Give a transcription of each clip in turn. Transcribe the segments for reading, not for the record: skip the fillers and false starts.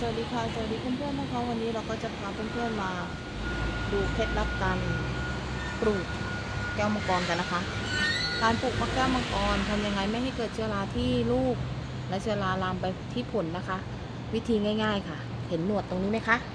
วัสดีค่ะสวัสดีเพื่อนๆนะคะวันนี้เราก็จะพาเพื่อนๆมาดูเคล็ดลับการปลูกแก้วมังกรกันนะคะการปลูกมะแก้วมังกรทำยังไงไม่ให้เกิดเชื้อราที่ลูกและเชื้อราลามไปที่ผลนะคะ วิธีง่ายๆค่ะเห็นหนวดตรงนี้ไหมคะ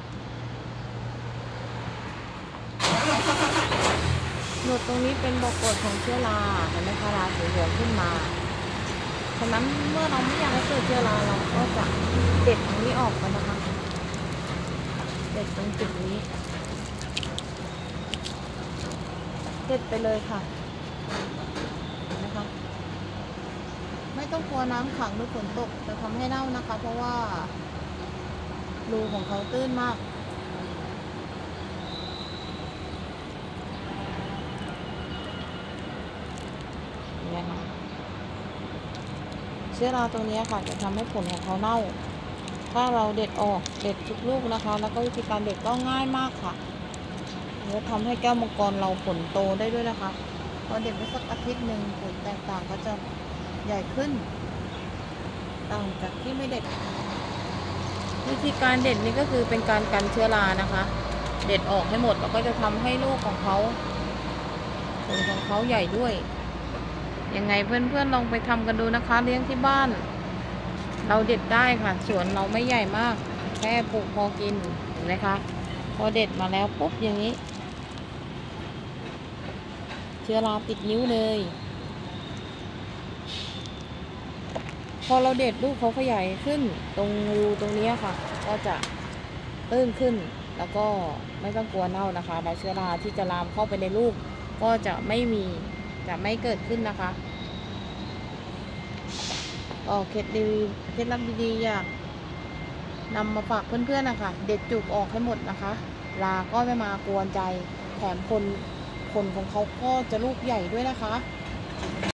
หนวดตรงนี้เป็นบ่อกดของเชื้อราเห็นไหมคะราสีเหลืองขึ้นมาฉะนั้นเมื่อเราไม่อยากให้เกิดเชื้อราเราก็จะเด็ดตรงนี้ออกกันนะคะเด็ดตรงจุดนี้เด็ดไปเลยค่ะนะคะไม่ต้องกลัวน้ำขังหรือฝนตกจะทำให้เน่านะคะเพราะว่ารูของเขาตื้นมากเนี่ยค่ะเชื้อราตรงนี้ค่ะจะทำให้ผลของเขาเน่าถ้าเราเด็ดออกเด็ดทุกลูกนะคะแล้วก็วิธีการเด็ดก็ง่ายมากค่ะแล้วทำให้แก้วมังกรเราผลโตได้ด้วยนะคะพอเด็ดไปสักอาทิตย์หนึ่งผลแตกต่างก็จะใหญ่ขึ้นต่างจากที่ไม่เด็ดวิธีการเด็ดนี่ก็คือเป็นการกันเชื้อรานะคะ เด็ดออกให้หมดแล้วก็จะทำให้ลูกของเขาผลของเขาใหญ่ด้วยยังไงเพื่อนๆลองไปทำกันดูนะคะเลี้ยงที่บ้านเราเด็ดได้ค่ะสวนเราไม่ใหญ่มากแค่ปลูกพอกินเห็นไหมคะพอเด็ดมาแล้วปุ๊บอย่างนี้เชื้อราติดนิ้วเลยพอเราเด็ดลูกเขาขยายขึ้นตรงรูตรงนี้ค่ะก็จะตื้นขึ้นแล้วก็ไม่ต้องกลัวเน่านะคะแล้วเชื้อราที่จะลามเข้าไปในลูกก็จะไม่เกิดขึ้นนะคะเคล็ดลับดีๆอยากนำมาฝากเพื่อนๆนะคะเด็ดจุกออกให้หมดนะคะราก็ไม่มากวนใจแถมผลของเขาก็จะลูกใหญ่ด้วยนะคะ